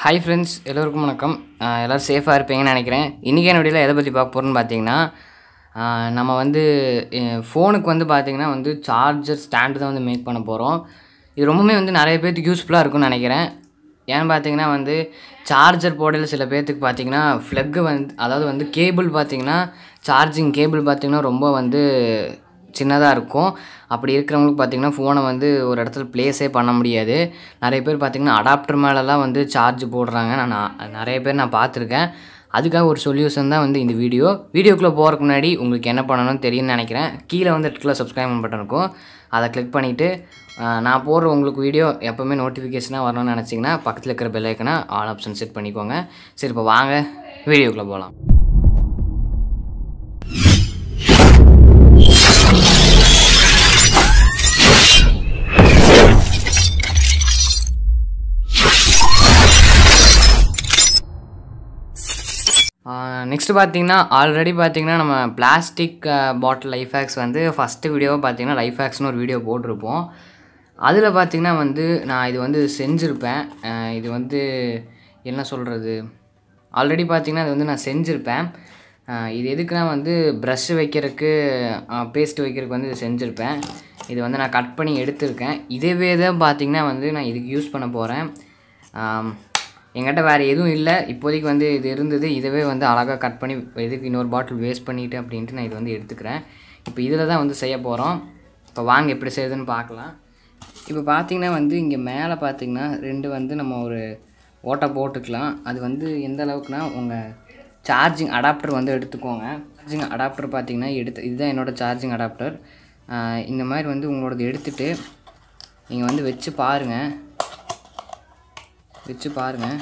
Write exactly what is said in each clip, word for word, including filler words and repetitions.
Hi friends, எல்லோருக்கும் வணக்கம். எல்லோரும் சேஃபாக இருப்பீங்கன்னு நினைக்கிறேன். இன்றைக்கான வீடியோவில் எதை பற்றி பார்க்க போகிறோன்னு பார்த்தீங்கன்னா, நம்ம வந்து ஃபோனுக்கு வந்து பார்த்திங்கன்னா வந்து சார்ஜர் ஸ்டாண்டு தான் வந்து மேக் பண்ண போகிறோம். இது ரொம்பவுமே வந்து நிறைய பேர்த்துக்கு யூஸ்ஃபுல்லாக இருக்கும்னு நினைக்கிறேன். ஏன்னு பார்த்தீங்கன்னா வந்து சார்ஜர் போடையில் சில பேர்த்துக்கு பார்த்திங்கன்னா ஃப்ளக்கு வந்து அதாவது வந்து கேபிள் பார்த்திங்கன்னா சார்ஜிங் கேபிள் பார்த்திங்கன்னா ரொம்ப வந்து சின்னதாக இருக்கும். அப்படி இருக்கிறவங்களுக்கு பார்த்திங்கன்னா ஃபோனை வந்து ஒரு இடத்துல ப்ளேஸே பண்ண முடியாது. நிறைய பேர் பார்த்திங்கன்னா அடாப்டர் மேலெலாம் வந்து சார்ஜ் போடுறாங்க. நான் நிறைய பேர் நான் பார்த்துருக்கேன். அதுக்காக ஒரு சொல்யூஷன் தான் வந்து இந்த வீடியோ. வீடியோக்குள்ளே போகிறதுக்கு முன்னாடி உங்களுக்கு என்ன பண்ணணும்னு தெரியும்னு நினைக்கிறேன். கீழே வந்து இடத்துல சப்ஸ்கிரைப் பட்டன் இருக்கும், அதை கிளிக் பண்ணிவிட்டு நான் போடுற உங்களுக்கு வீடியோ எப்போவுமே நோட்டிஃபிகேஷனாக வரணும்னு நினச்சிங்கன்னா பக்கத்தில் இருக்கிற பெல் ஐக்கனை ஆல் ஆப்ஷன் செட் பண்ணிக்கோங்க. சரி, இப்போ வாங்க வீடியோக்குள்ளே போகலாம். நெக்ஸ்ட்டு பார்த்திங்கன்னா ஆல்ரெடி பார்த்திங்கன்னா நம்ம பிளாஸ்டிக் பாட்டில் லைஃப் ஹேக்ஸ் வந்து ஃபஸ்ட்டு வீடியோவாக பார்த்திங்கன்னா லைஃப் ஹேக்ஸ்னு ஒரு வீடியோ போட்டிருப்போம். அதில் பார்த்திங்கன்னா வந்து நான் இது வந்து செஞ்சுருப்பேன். இது வந்து என்ன சொல்கிறது, ஆல்ரெடி பார்த்திங்கன்னா இது வந்து நான் செஞ்சுருப்பேன். இது எதுக்குன்னா வந்து ப்ரஷ்ஷு வைக்கிறதுக்கு பேஸ்ட் வைக்கிறதுக்கு வந்து இது செஞ்சுருப்பேன். இது வந்து நான் கட் பண்ணி எடுத்திருக்கேன். இதவே தான் பார்த்திங்கன்னா வந்து நான் இதுக்கு யூஸ் பண்ண போகிறேன். என்கிட்ட வேறு எதுவும் இல்லை இப்போதைக்கு, வந்து இது இருந்தது. இதவே வந்து அழகாக கட் பண்ணி எதுக்கு இன்னொரு பாட்டில் வேஸ்ட் பண்ணிவிட்டு அப்படின்ட்டு நான் இது வந்து எடுத்துக்கிறேன். இப்போ இதில் தான் வந்து செய்ய போகிறோம். இப்போ வாங்க எப்படி செய்யுதுன்னு பார்க்கலாம். இப்போ பார்த்திங்கன்னா வந்து இங்கே மேலே பார்த்திங்கன்னா ரெண்டு வந்து நம்ம ஒரு ஓட்டை போட்டுக்கலாம். அது வந்து எந்த அளவுக்குனா உங்கள் சார்ஜிங் அடாப்டர் வந்து எடுத்துக்கோங்க. சார்ஜிங் அடாப்டர் பார்த்திங்கன்னா எடுத்து இதுதான் என்னோடய சார்ஜிங் அடாப்டர். இந்த மாதிரி வந்து உங்களோடது எடுத்துகிட்டு நீங்கள் வந்து வச்சு பாருங்கள் வச்சு பாருங்கள்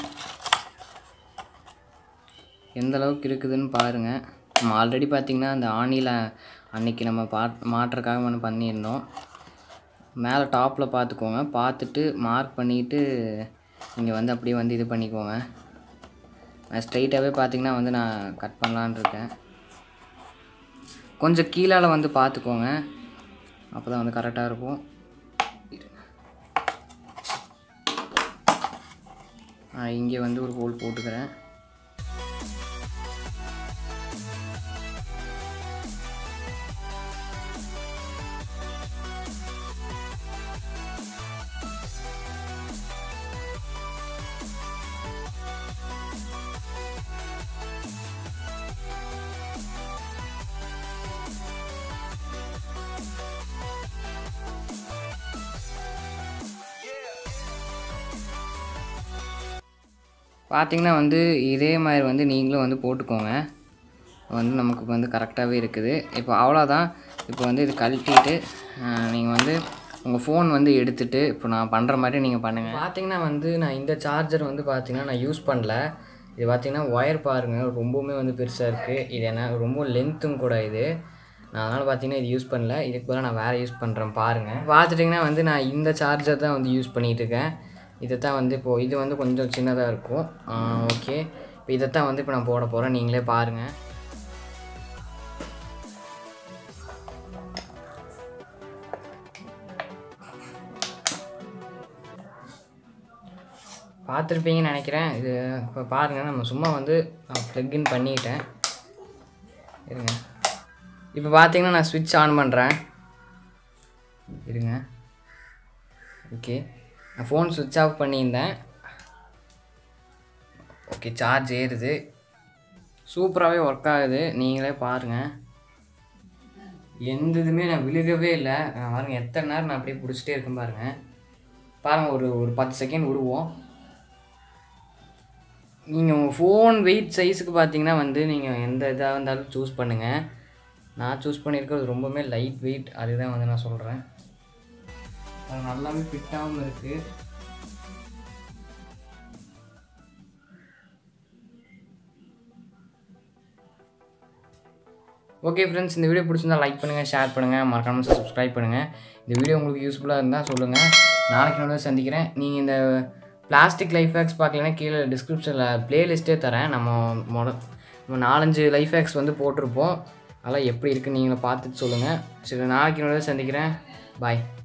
எந்த அளவுக்கு இருக்குதுன்னு பாருங்கள். நம்ம ஆல்ரெடி பார்த்திங்கன்னா அந்த ஆணியில் அன்றைக்கி நம்ம பா மாட்டுறதுக்காக ஒன்று பண்ணியிருந்தோம். மேலே டாப்பில் பார்த்துக்கோங்க, பார்த்துட்டு மார்க் பண்ணிவிட்டு நீங்கள் வந்து அப்படியே வந்து இது பண்ணிக்கோங்க. நான் ஸ்ட்ரைட்டாகவே பார்த்திங்கன்னா வந்து நான் கட் பண்ணலான் இருக்கேன். கொஞ்சம் கீழால் வந்து பார்த்துக்கோங்க, அப்போ தான் வந்து கரெக்டாக இருக்கும். இங்கே வந்து ஒரு ஹோல் போட்டுக்கிறேன். பார்த்திங்கன்னா வந்து இதே மாதிரி வந்து நீங்களும் வந்து போட்டுக்கோங்க. வந்து நமக்கு வந்து கரெக்டாகவே இருக்குது. இப்போ அவ்வளோதான். இப்போ வந்து இது கழட்டிட்டு நீங்கள் வந்து உங்கள் ஃபோன் வந்து எடுத்துகிட்டு இப்போ நான் பண்ணுற மாதிரி நீங்கள் பண்ணுங்கள். பார்த்திங்கன்னா வந்து நான் இந்த சார்ஜர் வந்து பார்த்திங்கன்னா நான் யூஸ் பண்ணல. இது பார்த்திங்கன்னா ஒயர் பாருங்கள் ரொம்பவுமே வந்து பெருசாக இருக்குது. இது என்ன ரொம்ப லென்த்தும் கூட இது. நான் அதனால் பார்த்திங்கன்னா இது யூஸ் பண்ணல. இதுக்கு பதிலாக நான் வேறு யூஸ் பண்ணுறேன் பாருங்கள். பார்த்துட்டிங்கன்னா வந்து நான் இந்த சார்ஜர் தான் வந்து யூஸ் பண்ணிகிட்ருக்கேன். இதை தான் வந்து இப்போது இது வந்து கொஞ்சம் சின்னதாக இருக்கும். ஓகே, இப்போ இதைத்தான் வந்து இப்போ நான் போட போகிறேன். நீங்களே பாருங்கள். பார்த்துருப்பீங்கன்னு நினைக்கிறேன். இது இப்போ பாருங்கள், நம்ம சும்மா வந்து நான் ப்ளக்இன் பண்ணிக்கிட்டேன். இருங்க, இப்போ பார்த்தீங்கன்னா நான் ஸ்விட்ச் ஆன் பண்ணுறேன். இருங்க, ஓகே, நான் ஃபோன் சுவிட்ச் ஆஃப் பண்ணியிருந்தேன். ஓகே, சார்ஜ் ஏறுது, சூப்பராகவே ஒர்க் ஆகுது. நீங்களே பாருங்கள், எந்த இதுவுமே நான் விழுகவே இல்லை. பாருங்கள் எத்தனை நேரம் நான் அப்படியே பிடிச்சிட்டே இருக்கேன் பாருங்கள். பாருங்கள், ஒரு ஒரு பத்து செகண்ட் விடுவோம். நீங்கள் உங்கள் ஃபோன் வெயிட் சைஸுக்கு பார்த்தீங்கன்னா வந்து நீங்கள் எந்த இதாக இருந்தாலும் சூஸ் பண்ணுங்கள். நான் சூஸ் பண்ணியிருக்கிறது ரொம்பவுமே லைட் வெயிட், அதுதான் வந்து நான் சொல்கிறேன். அது நல்லாவே ஃபிட்டாகவும் இருக்குது. ஓகே ஃப்ரெண்ட்ஸ், இந்த வீடியோ பிடிச்சிருந்தா லைக் பண்ணுங்கள், ஷேர் பண்ணுங்கள், மறக்காமல் சப்ஸ்கிரைப் பண்ணுங்கள். இந்த வீடியோ உங்களுக்கு யூஸ்ஃபுல்லாக இருந்தால் சொல்லுங்கள். நாளைக்கு நான் சந்திக்கிறேன். நீங்கள் இந்த பிளாஸ்டிக் லைஃப் ஹேக்ஸ் பார்க்கலன்னா கீழே டிஸ்கிரிப்ஷனில் ப்ளேலிஸ்ட்டே தரேன். நம்ம மொட நம்ம நாலஞ்சு லைஃப் ஹேக்ஸ் வந்து போட்டிருப்போம். அதெல்லாம் எப்படி இருக்குன்னு நீங்களும் பார்த்துட்டு சொல்லுங்கள். சரி, நாளைக்கு நான் சந்திக்கிறேன். பாய்.